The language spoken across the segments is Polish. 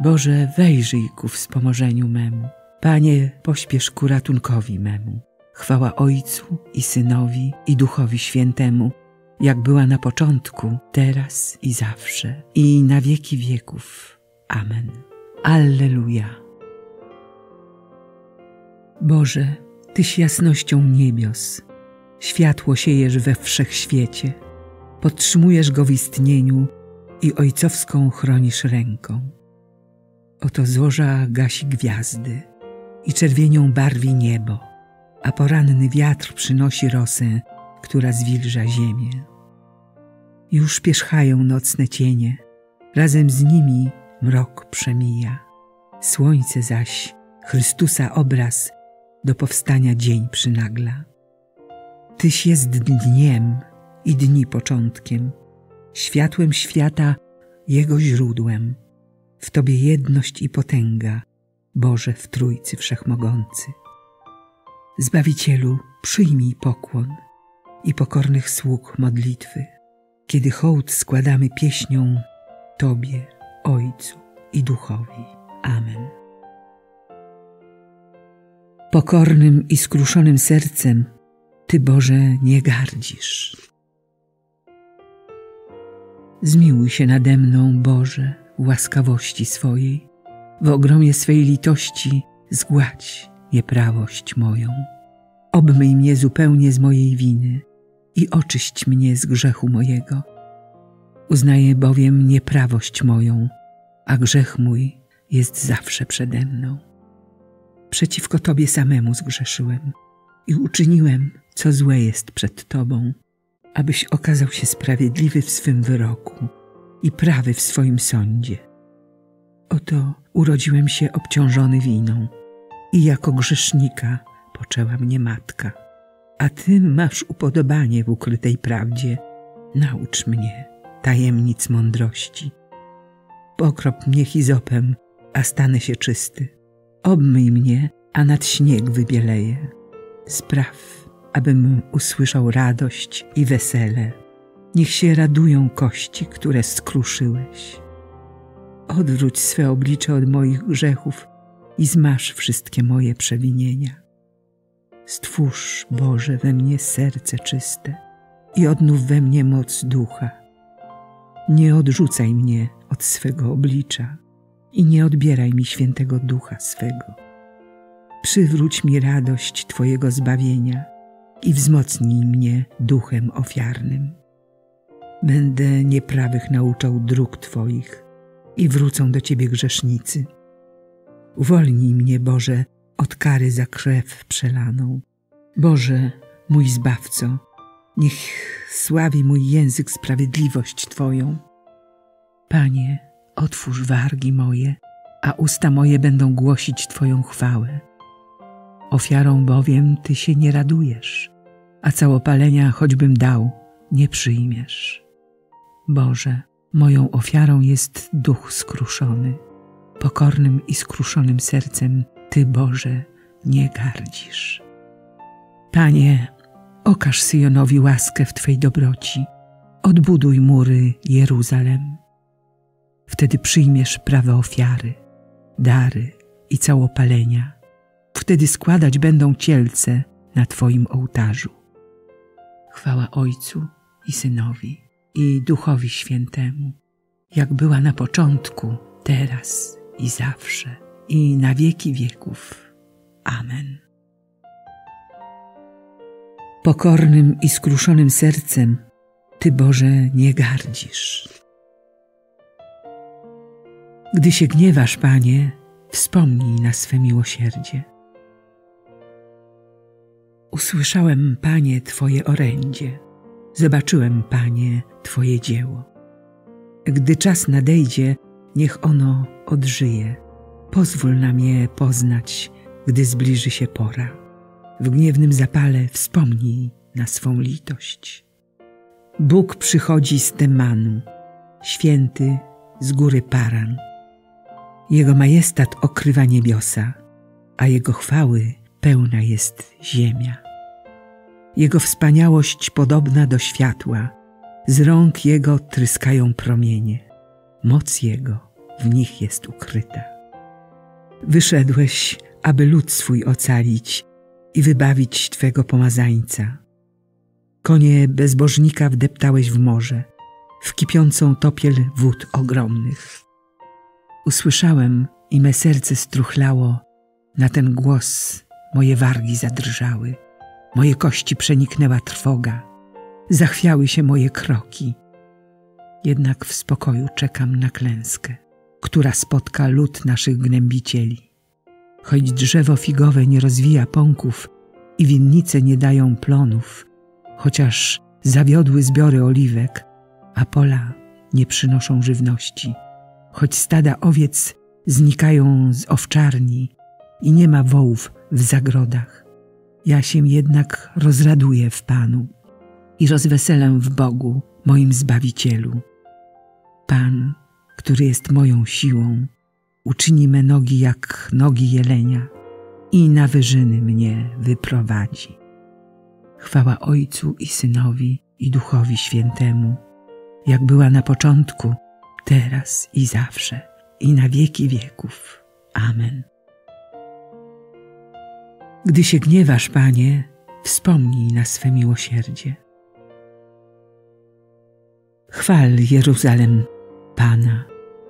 Boże, wejrzyj ku wspomożeniu memu. Panie, pośpiesz ku ratunkowi memu. Chwała Ojcu i Synowi i Duchowi Świętemu, jak była na początku, teraz i zawsze, i na wieki wieków. Amen. Alleluja. Boże, Tyś jasnością niebios, światło siejesz we wszechświecie, podtrzymujesz go w istnieniu i ojcowską chronisz ręką. Oto zorza gasi gwiazdy i czerwienią barwi niebo, a poranny wiatr przynosi rosę, która zwilża ziemię. Już pierzchają nocne cienie, razem z nimi mrok przemija. Słońce zaś, Chrystusa obraz, do powstania dzień przynagla. Tyś jest dniem i dni początkiem, światłem świata, Jego źródłem. W Tobie jedność i potęga, Boże w Trójcy Wszechmogący. Zbawicielu, przyjmij pokłon i pokornych sług modlitwy, kiedy hołd składamy pieśnią Tobie, Ojcu i Duchowi. Amen. Pokornym i skruszonym sercem Ty, Boże, nie gardzisz. Zmiłuj się nade mną, Boże, w łaskawości swojej. W ogromie swej litości zgładź nieprawość moją. Obmyj mnie zupełnie z mojej winy i oczyść mnie z grzechu mojego. Uznaję bowiem nieprawość moją, a grzech mój jest zawsze przede mną. Przeciwko Tobie samemu zgrzeszyłem i uczyniłem, co złe jest przed Tobą, abyś okazał się sprawiedliwy w swym wyroku i prawy w swoim sądzie. Oto urodziłem się obciążony winą i jako grzesznika poczęła mnie matka. A Ty masz upodobanie w ukrytej prawdzie. Naucz mnie tajemnic mądrości. Pokrop mnie hizopem, a stanę się czysty. Obmyj mnie, a nad śnieg wybieleję. Spraw, abym usłyszał radość i wesele. Niech się radują kości, które skruszyłeś. Odwróć swe oblicze od moich grzechów i zmaż wszystkie moje przewinienia. Stwórz, Boże, we mnie serce czyste i odnów we mnie moc ducha. Nie odrzucaj mnie od swego oblicza i nie odbieraj mi świętego ducha swego. Przywróć mi radość Twojego zbawienia i wzmocnij mnie duchem ofiarnym. Będę nieprawych nauczał dróg Twoich i wrócą do Ciebie grzesznicy. Uwolnij mnie, Boże, od kary za krew przelaną. Boże, mój Zbawco, niech sławi mój język sprawiedliwość Twoją. Panie, otwórz wargi moje, a usta moje będą głosić Twoją chwałę. Ofiarą bowiem Ty się nie radujesz, a całopalenia choćbym dał, nie przyjmiesz. Boże, moją ofiarą jest duch skruszony. Pokornym i skruszonym sercem Ty, Boże, nie gardzisz. Panie, okaż Syjonowi łaskę w Twej dobroci. Odbuduj mury Jeruzalem. Wtedy przyjmiesz prawe ofiary, dary i całopalenia. Wtedy składać będą cielce na Twoim ołtarzu. Chwała Ojcu i Synowi i Duchowi Świętemu, jak była na początku, teraz i zawsze, i na wieki wieków. Amen. Pokornym i skruszonym sercem Ty, Boże, nie gardzisz. Gdy się gniewasz, Panie, wspomnij na swe miłosierdzie. Usłyszałem, Panie, Twoje orędzie. Zobaczyłem, Panie, Twoje dzieło. Gdy czas nadejdzie, niech ono odżyje. Pozwól nam je poznać, gdy zbliży się pora. W gniewnym zapale wspomnij na swą litość. Bóg przychodzi z Temanu, święty z góry Paran. Jego majestat okrywa niebiosa, a Jego chwały pełna jest ziemia. Jego wspaniałość podobna do światła, z rąk Jego tryskają promienie. Moc Jego w nich jest ukryta. Wyszedłeś, aby lud swój ocalić i wybawić Twego pomazańca. Konie bezbożnika wdeptałeś w morze, w kipiącą topiel wód ogromnych. Usłyszałem i me serce struchlało, na ten głos moje wargi zadrżały, moje kości przeniknęła trwoga, zachwiały się moje kroki. Jednak w spokoju czekam na klęskę, która spotka lud naszych gnębicieli. Choć drzewo figowe nie rozwija pąków i winnice nie dają plonów, chociaż zawiodły zbiory oliwek, a pola nie przynoszą żywności, choć stada owiec znikają z owczarni i nie ma wołów w zagrodach, ja się jednak rozraduję w Panu i rozweselę w Bogu, moim Zbawicielu. Pan, który jest moją siłą, uczyni me nogi jak nogi jelenia i na wyżyny mnie wyprowadzi. Chwała Ojcu i Synowi i Duchowi Świętemu, jak była na początku, teraz i zawsze, i na wieki wieków. Amen. Gdy się gniewasz, Panie, wspomnij na swe miłosierdzie. Chwal Jeruzalem Pana.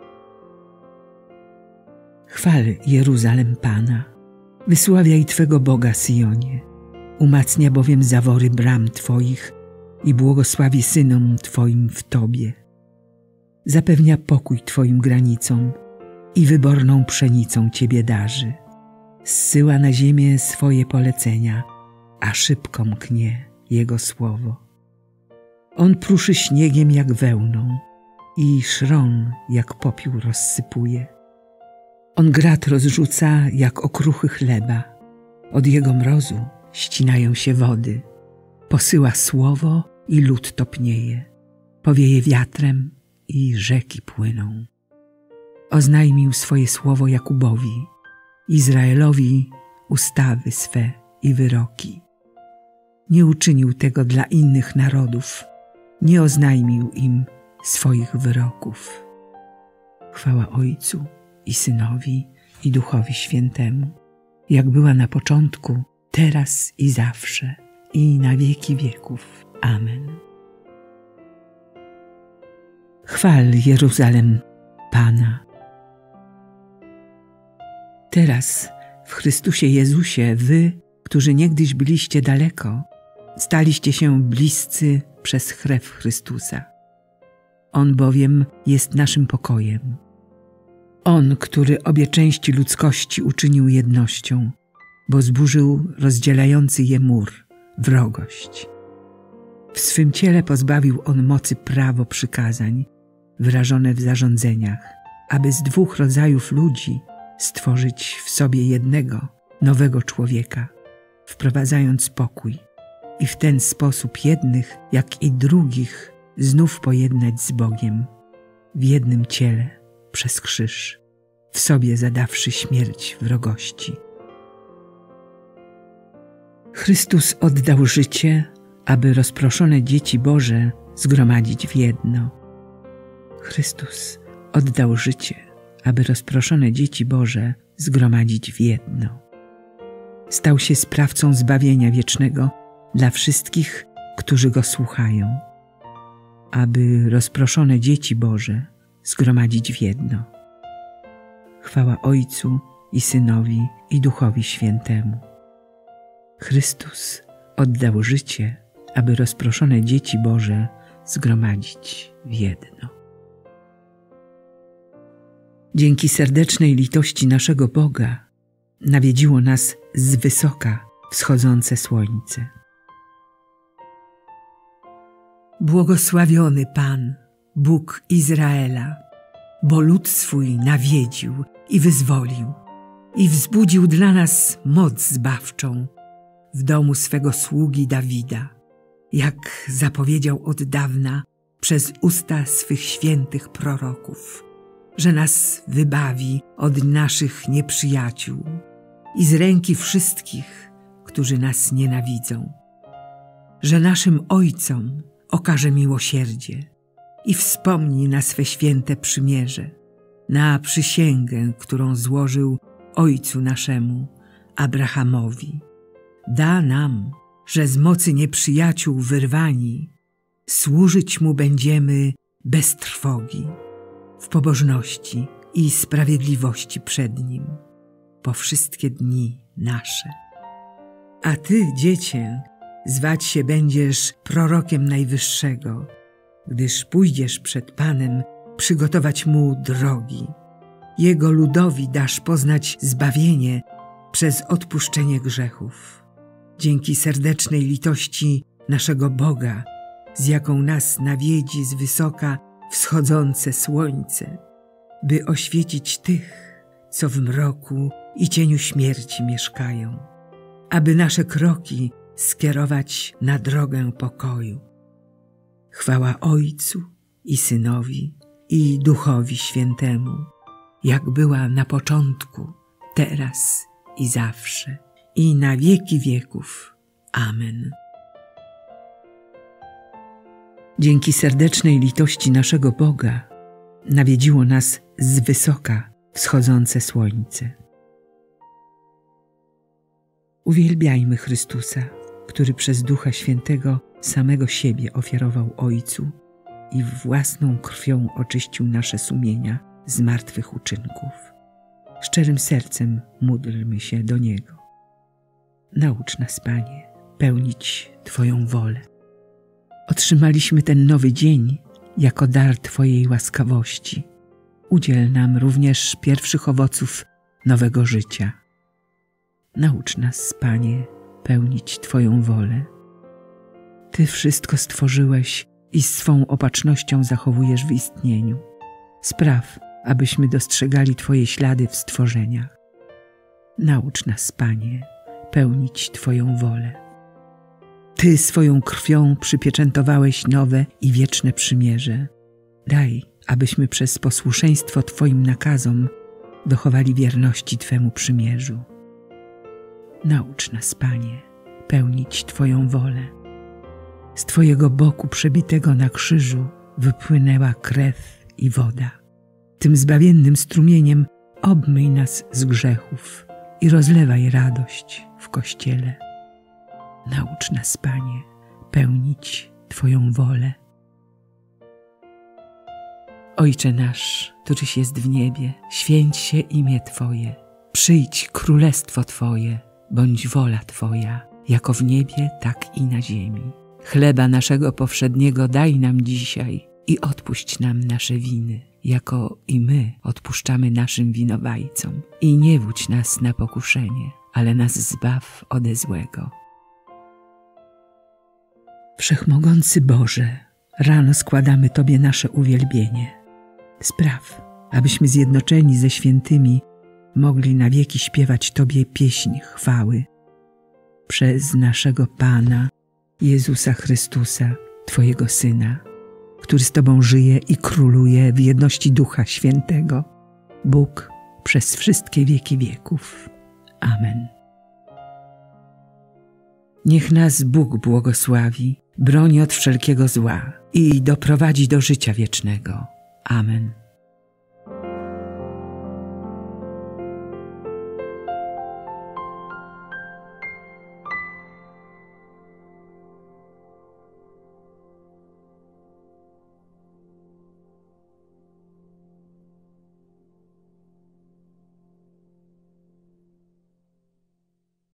Chwal Jeruzalem Pana. Wysławiaj Twego Boga, Syjonie. Umacnia bowiem zawory bram Twoich i błogosławi synom Twoim w Tobie. Zapewnia pokój Twoim granicom i wyborną pszenicą Ciebie darzy. Zsyła na ziemię swoje polecenia, a szybko mknie Jego słowo. On pruszy śniegiem jak wełną i szron jak popiół rozsypuje. On grat rozrzuca jak okruchy chleba. Od Jego mrozu ścinają się wody. Posyła słowo i lód topnieje. Powieje wiatrem i rzeki płyną. Oznajmił swoje słowo Jakubowi, Izraelowi ustawy swe i wyroki. Nie uczynił tego dla innych narodów, nie oznajmił im swoich wyroków. Chwała Ojcu i Synowi i Duchowi Świętemu, jak była na początku, teraz i zawsze, i na wieki wieków. Amen. Chwal Jeruzalem Pana. Teraz w Chrystusie Jezusie wy, którzy niegdyś byliście daleko, staliście się bliscy przez krew Chrystusa. On bowiem jest naszym pokojem. On, który obie części ludzkości uczynił jednością, bo zburzył rozdzielający je mur, wrogość. W swym ciele pozbawił on mocy prawo przykazań, wyrażone w zarządzeniach, aby z dwóch rodzajów ludzi stworzyć w sobie jednego, nowego człowieka, wprowadzając pokój i w ten sposób jednych, jak i drugich znów pojednać z Bogiem w jednym ciele przez krzyż, w sobie zadawszy śmierć wrogości. Chrystus oddał życie, aby rozproszone dzieci Boże zgromadzić w jedno. Chrystus oddał życie, aby rozproszone dzieci Boże zgromadzić w jedno. Stał się sprawcą zbawienia wiecznego dla wszystkich, którzy Go słuchają, aby rozproszone dzieci Boże zgromadzić w jedno. Chwała Ojcu i Synowi i Duchowi Świętemu. Chrystus oddał życie, aby rozproszone dzieci Boże zgromadzić w jedno. Dzięki serdecznej litości naszego Boga nawiedziło nas z wysoka wschodzące słońce. Błogosławiony Pan, Bóg Izraela, bo lud swój nawiedził i wyzwolił i wzbudził dla nas moc zbawczą w domu swego sługi Dawida, jak zapowiedział od dawna przez usta swych świętych proroków, że nas wybawi od naszych nieprzyjaciół i z ręki wszystkich, którzy nas nienawidzą, że naszym ojcom okaże miłosierdzie i wspomni na swe święte przymierze, na przysięgę, którą złożył ojcu naszemu, Abrahamowi. Da nam, że z mocy nieprzyjaciół wyrwani, służyć Mu będziemy bez trwogi, w pobożności i sprawiedliwości przed Nim, po wszystkie dni nasze. A Ty, Dziecię, zwać się będziesz prorokiem Najwyższego, gdyż pójdziesz przed Panem przygotować Mu drogi. Jego ludowi dasz poznać zbawienie przez odpuszczenie grzechów. Dzięki serdecznej litości naszego Boga, z jaką nas nawiedzi z wysoka wschodzące słońce, by oświecić tych, co w mroku i cieniu śmierci mieszkają, aby nasze kroki skierować na drogę pokoju. Chwała Ojcu i Synowi i Duchowi Świętemu, jak była na początku, teraz i zawsze, i na wieki wieków. Amen. Dzięki serdecznej litości naszego Boga nawiedziło nas z wysoka wschodzące słońce. Uwielbiajmy Chrystusa, który przez Ducha Świętego samego siebie ofiarował Ojcu i własną krwią oczyścił nasze sumienia z martwych uczynków. Szczerym sercem módlmy się do Niego. Naucz nas, Panie, pełnić Twoją wolę. Otrzymaliśmy ten nowy dzień jako dar Twojej łaskawości. Udziel nam również pierwszych owoców nowego życia. Naucz nas, Panie, pełnić Twoją wolę. Ty wszystko stworzyłeś i swą opatrznością zachowujesz w istnieniu. Spraw, abyśmy dostrzegali Twoje ślady w stworzeniach. Naucz nas, Panie, pełnić Twoją wolę. Ty swoją krwią przypieczętowałeś nowe i wieczne przymierze. Daj, abyśmy przez posłuszeństwo Twoim nakazom dochowali wierności Twemu przymierzu. Naucz nas, Panie, pełnić Twoją wolę. Z Twojego boku przebitego na krzyżu wypłynęła krew i woda. Tym zbawiennym strumieniem obmyj nas z grzechów i rozlewaj radość w Kościele. Naucz nas, Panie, pełnić Twoją wolę. Ojcze nasz, któryś jest w niebie, święć się imię Twoje. Przyjdź królestwo Twoje, bądź wola Twoja, jako w niebie, tak i na ziemi. Chleba naszego powszedniego daj nam dzisiaj i odpuść nam nasze winy, jako i my odpuszczamy naszym winowajcom. I nie wódź nas na pokuszenie, ale nas zbaw ode złego. Wszechmogący Boże, rano składamy Tobie nasze uwielbienie. Spraw, abyśmy zjednoczeni ze świętymi mogli na wieki śpiewać Tobie pieśń chwały. Przez naszego Pana, Jezusa Chrystusa, Twojego Syna, który z Tobą żyje i króluje w jedności Ducha Świętego, Bóg przez wszystkie wieki wieków. Amen. Niech nas Bóg błogosławi, broni od wszelkiego zła i doprowadzi do życia wiecznego. Amen.